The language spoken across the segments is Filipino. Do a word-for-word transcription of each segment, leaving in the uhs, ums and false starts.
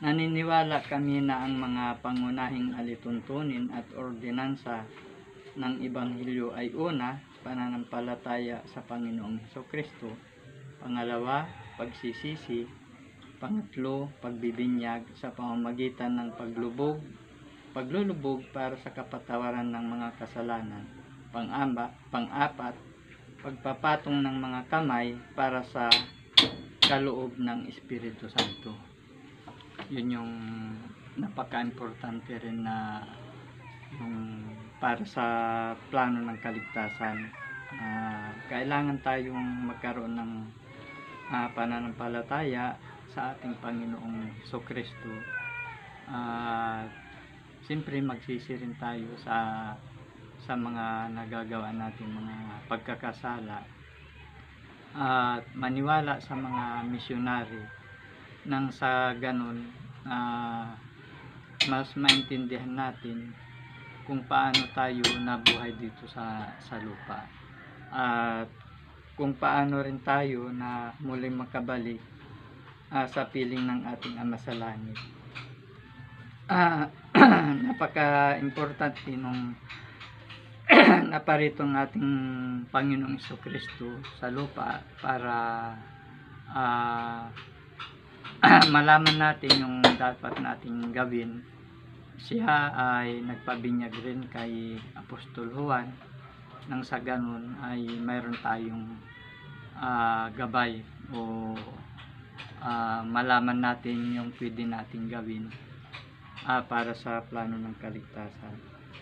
Naniniwala kami na ang mga pangunahing alituntunin at ordinansa ng Ebanghelyo ay una, pananampalataya sa Panginoong Hesukristo; pangalawa, pagsisisi; pangatlo, pagbibinyag sa pamamagitan ng paglubog, paglulubog para sa kapatawaran ng mga kasalanan; pang-amba, pang-apat, pagpapatong ng mga kamay para sa kaloob ng Espiritu Santo. Yun yung napaka-importante rin na yung para sa plano ng kaligtasan. Uh, kailangan tayong magkaroon ng uh, pananampalataya sa ating Panginoong Hesukristo. Uh, Siyempre magsisi rin tayo sa sa mga nagagawa natin mga pagkakasala at uh, maniwala sa mga misyonary nang sa ganun uh, mas maintindihan natin kung paano tayo nabuhay dito sa sa lupa at kung paano rin tayo na muling makabalik uh, sa piling ng ating Ama sa langit. Uh, napaka-importante nung naparito ng ating Panginoong Hesukristo sa lupa para uh, malaman natin yung dapat nating gawin. Siya ay nagpabinyag rin kay Apostol Juan nang sa ganun ay mayroon tayong uh, gabay o uh, malaman natin yung pwede nating gawin uh, para sa plano ng kaligtasan.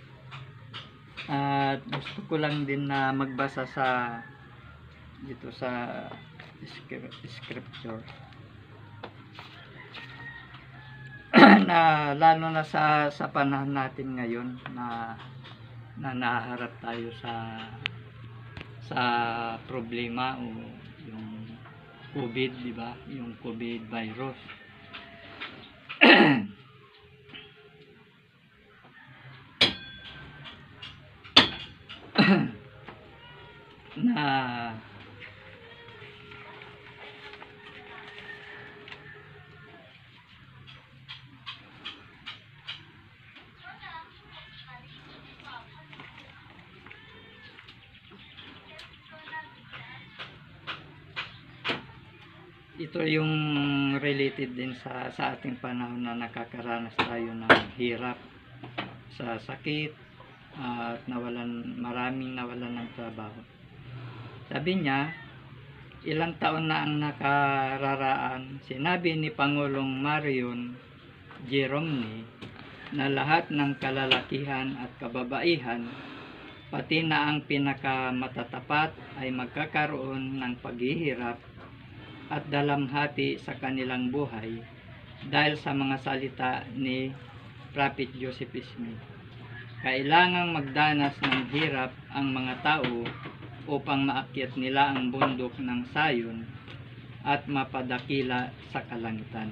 At uh, gusto ko lang din na magbasa sa dito sa scripture na lalo na sa sa panahon natin ngayon na na naharap tayo sa sa problema o yung COVID, di ba? Yung COVID virus. na ito yung related din sa sa ating panahon na nakakaranas tayo ng hirap sa sakit at nawalan, maraming nawalan ng trabaho. Sabi niya, ilang taon na ang nakararaan, sinabi ni Pangulong Marion J. Romney na lahat ng kalalakihan at kababaihan, pati na ang pinakamatatapat ay magkakaroon ng paghihirap at dalamhati sa kanilang buhay dahil sa mga salita ni Prophet Joseph Smith. Kailangang magdanas ng hirap ang mga tao upang maakyat nila ang bundok ng Sayon at mapadakila sa kalangitan.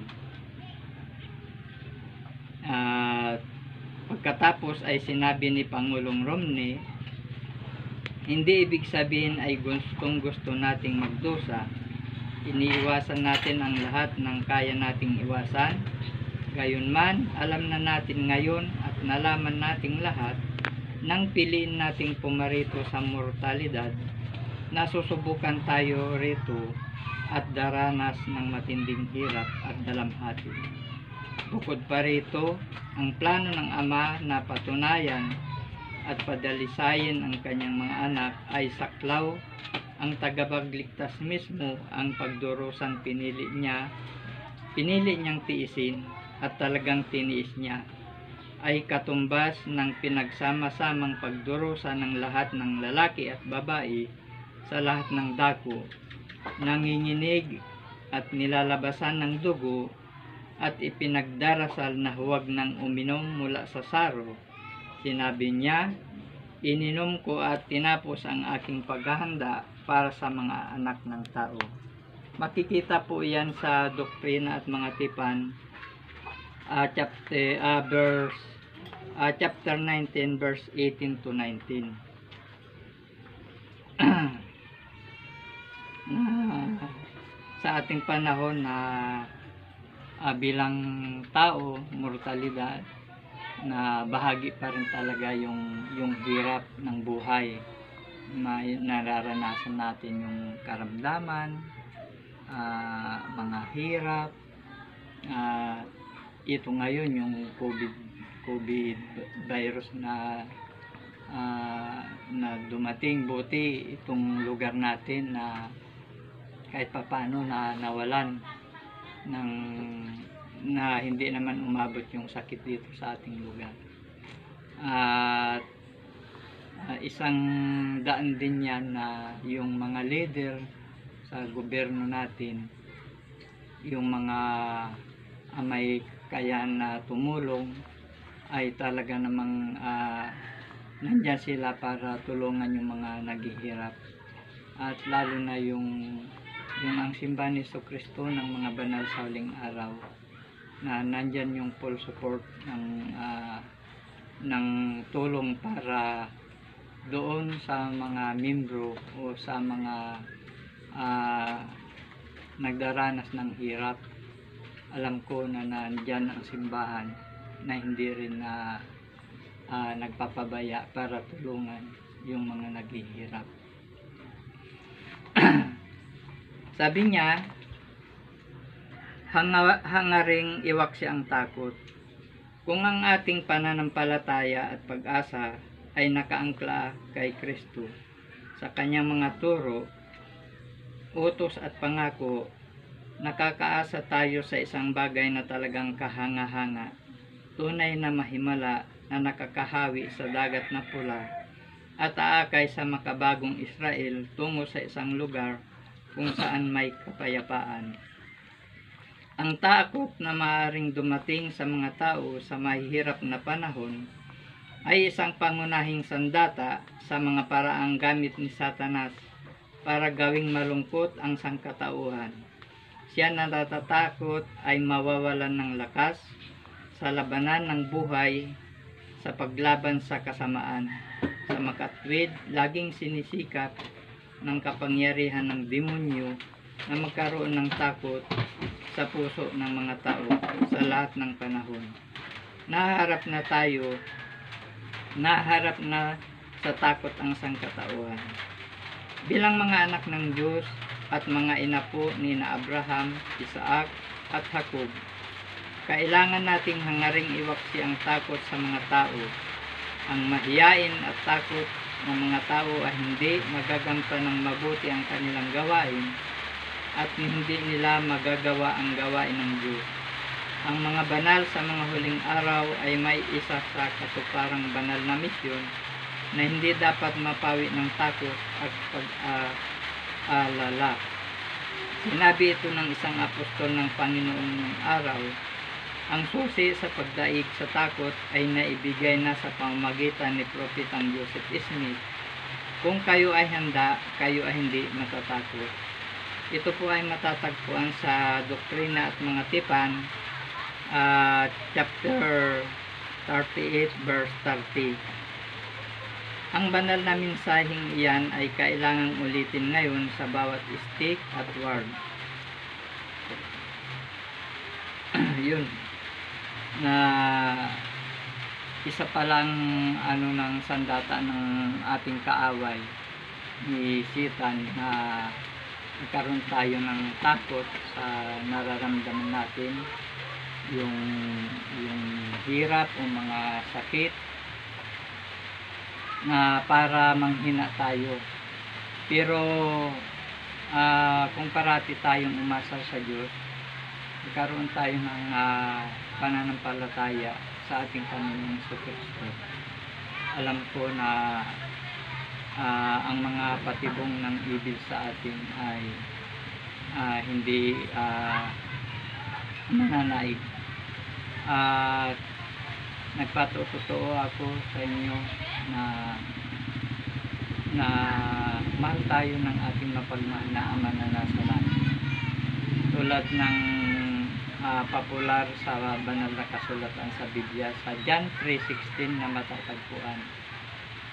At pagkatapos ay sinabi ni Pangulong Romney, hindi ibig sabihin ay gustong gusto nating magdusa. Iniiwasan natin ang lahat ng kaya nating iwasan. Gayunman, alam na natin ngayon at nalaman nating lahat nang piliin nating pumarito sa mortalidad, nasusubukan tayo rito at daranas ng matinding hirap at dalamhati. Bukod pa rito, ang plano ng Ama na patunayan at padalisayin ang kanyang mga anak ay saklaw. Ang tagapagligtas mismo ang pagdurusang pinili niya, pinili niyang tiisin at talagang tiniis niya, ay katumbas ng pinagsama-samang pagdurusa ng lahat ng lalaki at babae sa lahat ng dako, nanginginig at nilalabasan ng dugo at ipinagdarasal na huwag nang uminom mula sa saro. Sinabi niya, ininom ko at tinapos ang aking paghahanda para sa mga anak ng tao. Makikita po yan sa Doktrina at Mga Tipan, uh, chapter, uh, verse, uh, chapter nineteen, verse eighteen to nineteen. Na, sa ating panahon na ah, bilang tao, mortalidad, na bahagi pa rin talaga yung yung hirap ng buhay. May nararanasan natin yung karamdaman, ah, mga hirap, ah, ito ngayon yung COVID COVID virus na ah, na dumating. Buti itong lugar natin na kahit papano na nawalan ng na hindi naman umabot yung sakit dito sa ating lugar. At uh, isang daan din yan na yung mga leader sa gobyerno natin, yung mga uh, may kaya na tumulong, ay talaga namang uh, nandyan sila para tulungan yung mga naghihirap. At lalo na yung yung ang simbahan ni Jesucristo ng mga banal sa huling araw, na nandyan yung full support ng uh, ng tulong para doon sa mga membro o sa mga uh, nagdaranas ng hirap. Alam ko na nandyan ang simbahan na hindi rin na uh, nagpapabaya para tulungan yung mga naghihirap. Sabi niya, hanga, hangaring iwaksi ang takot. Kung ang ating pananampalataya at pag-asa ay nakaangkla kay Kristo sa kanyang mga turo, utos at pangako, nakakaasa tayo sa isang bagay na talagang kahanga-hanga, tunay na mahimala na nakakahawi sa dagat na pula at aakay sa makabagong Israel tungo sa isang lugar kung saan may kapayapaan. Ang takot na maaaring dumating sa mga tao sa mahihirap na panahon ay isang pangunahing sandata sa mga paraang gamit ni Satanas para gawing malungkot ang sangkatauhan. Siya na natatakot ay mawawalan ng lakas sa labanan ng buhay, sa paglaban sa kasamaan. Sa makatwid, laging sinisikap ng kapangyarihan ng demonyo na magkaroon ng takot sa puso ng mga tao sa lahat ng panahon. Naharap na tayo, naharap na sa takot ang sangkatauhan. Bilang mga anak ng Diyos at mga inapo ni na Abraham, Isaac at Jacob, kailangan nating hangaring iwaksi ang takot sa mga tao. Ang mahiyain at takot ng mga tao ay hindi magagampan ng mabuti ang kanilang gawain at hindi nila magagawa ang gawain ng Diyos. Ang mga banal sa mga huling araw ay may isa sa katuparang banal na misyon na hindi dapat mapawi ng takot at pag-aalala. Sinabi ito ng isang apostol ng Panginoon ng araw, ang susi sa pagdaig sa takot ay naibigay na sa pamamagitan ni Propetang Joseph Smith. Kung kayo ay handa, kayo ay hindi matatakot. Ito po ay matatagpuan sa Doktrina at Mga Tipan, uh, chapter thirty-eight, verse thirty. Ang banal na mensaheng iyan ay kailangang ulitin ngayon sa bawat stick at word. Yun. Na isa palang ano ng sandata ng ating kaaway ni Satan na nagkaroon tayo ng takot sa nararamdaman natin, yung yung hirap o mga sakit, na para manghina tayo. Pero uh, kung parati tayong umasa sa Diyos, nagkaroon tayo ng uh, pananampalataya sa ating Panginoong Jesucristo, alam ko na uh, ang mga patibong ng evil sa atin ay uh, hindi uh, mananaig. At uh, nagpatotoo ako sa inyo na na mahal tayo ng ating mapagmahal na Ama na nasa langit. Tulad ng Uh, popular sa banal na kasulatan sa Biblia, sa John three sixteen na matatagpuan,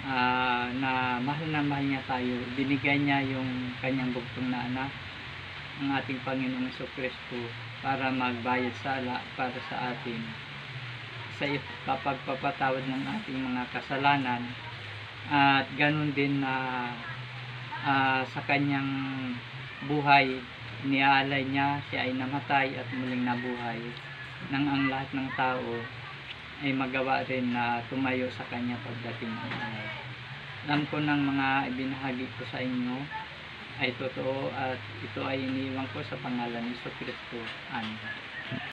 uh, na mahal na mahal niya tayo, binigay niya yung kanyang bugtong na anak ang ating Panginoong Kristo para magbayad sala para sa atin sa pagpapatawad ng ating mga kasalanan, at ganun din na uh, sa kanyang buhay iniaalay niya siya ay namatay at muling nabuhay nang ang lahat ng tao ay magawa rin na tumayo sa kanya pagdating ng araw. Alam ko ng mga ibinahagi ko sa inyo ay totoo at ito ay iniwan ko sa pangalan ni Kristo. Amen.